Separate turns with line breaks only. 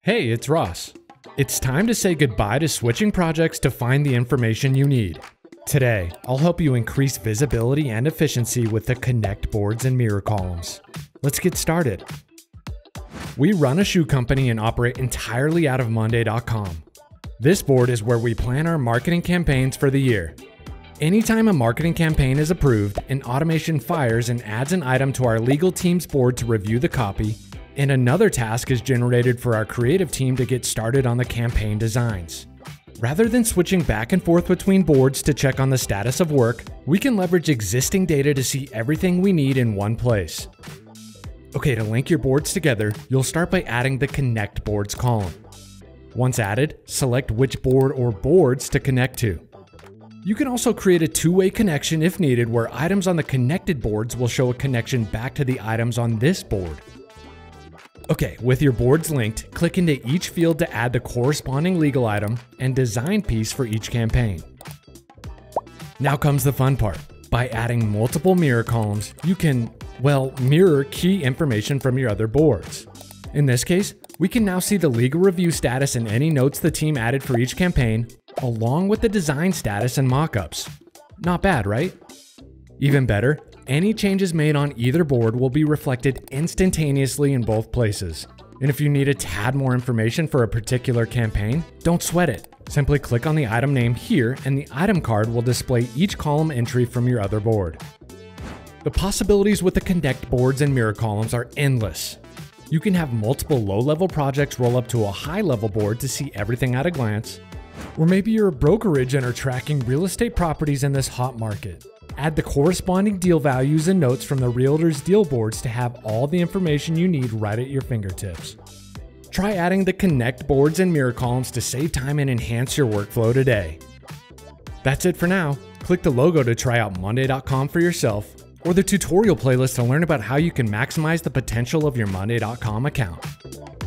Hey, it's Ross. It's time to say goodbye to switching projects to find the information you need. Today, I'll help you increase visibility and efficiency with the Connect boards and mirror columns. Let's get started. We run a shoe company and operate entirely out of monday.com. This board is where we plan our marketing campaigns for the year. Anytime a marketing campaign is approved, an automation fires and adds an item to our legal team's board to review the copy, and another task is generated for our creative team to get started on the campaign designs. Rather than switching back and forth between boards to check on the status of work, we can leverage existing data to see everything we need in one place. Okay, to link your boards together, you'll start by adding the Connect Boards column. Once added, select which board or boards to connect to. You can also create a two-way connection if needed, where items on the connected boards will show a connection back to the items on this board. Okay, with your boards linked, click into each field to add the corresponding legal item and design piece for each campaign. Now comes the fun part. By adding multiple mirror columns, you can, mirror key information from your other boards. In this case, we can now see the legal review status and any notes the team added for each campaign, along with the design status and mockups. Not bad, right? Even better, any changes made on either board will be reflected instantaneously in both places. And if you need a tad more information for a particular campaign, don't sweat it. Simply click on the item name here and the item card will display each column entry from your other board. The possibilities with the Connect boards and mirror columns are endless. You can have multiple low-level projects roll up to a high-level board to see everything at a glance. Or maybe you're a brokerage and are tracking real estate properties in this hot market. Add the corresponding deal values and notes from the realtor's deal boards to have all the information you need right at your fingertips. Try adding the Connect boards and mirror columns to save time and enhance your workflow today. That's it for now. Click the logo to try out monday.com for yourself, or the tutorial playlist to learn about how you can maximize the potential of your monday.com account.